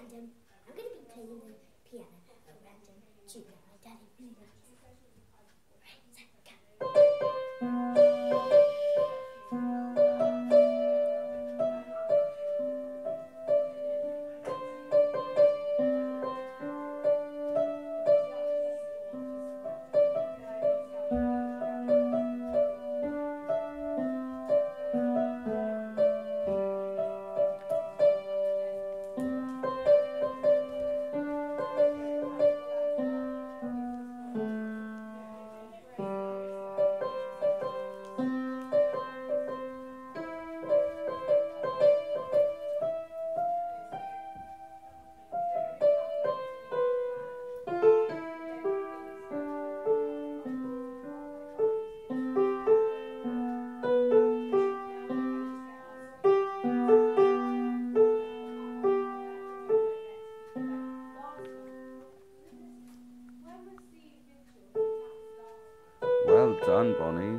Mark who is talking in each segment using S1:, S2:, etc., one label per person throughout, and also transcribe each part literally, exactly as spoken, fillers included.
S1: random. I'm going to be playing the piano at random tune that my daddy really likes. Right, set, go.
S2: Well done, Bonnie.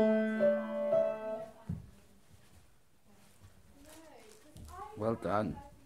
S2: Well done.